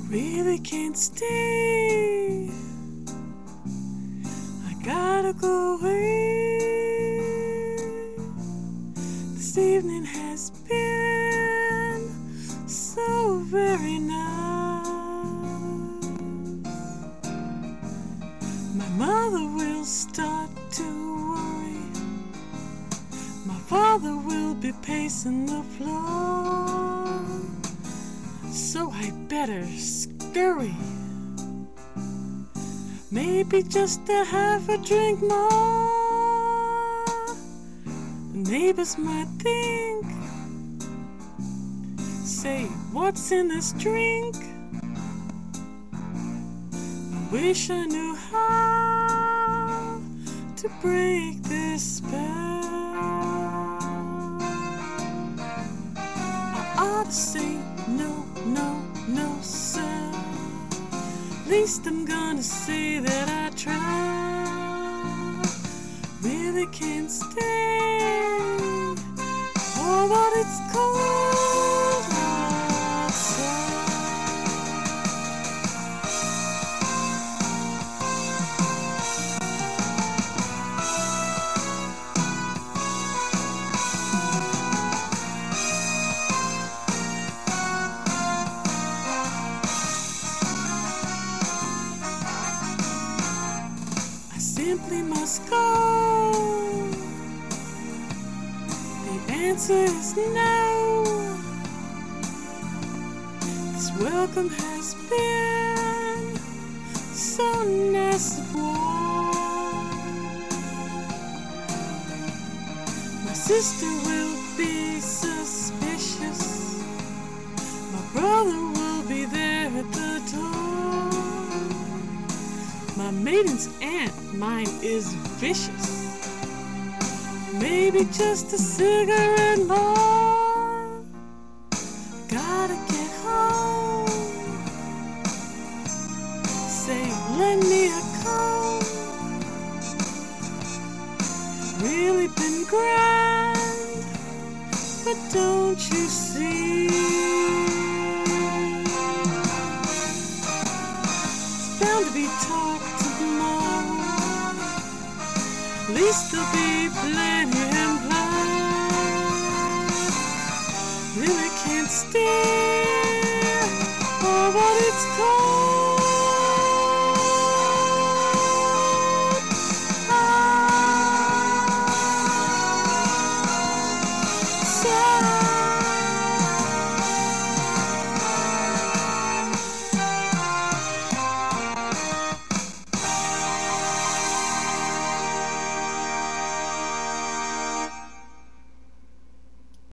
really can't stay. I gotta go away. This evening has been so very nice. My mother will start to worry. My father will be pacing the floor. So I better scurry. Maybe just a half a drink more. The neighbors might think, say, what's in this drink? I wish I knew how to break this spell. I ought to say no, no, no, sir. At least I'm gonna say that I tried. Really can't stay. Oh, but it's cold outside. Simply must go. The answer is no. This welcome has been so nice and warm. My sister will be suspicious. My brother will be there at the door. My maiden's aunt, mine is vicious. Maybe just a cigarette more. Gotta get home. Say, lend me a comb. Really been grand, but don't you see? It's bound to be talk tomorrow. At least there'll be plenty implied. Really can't stay.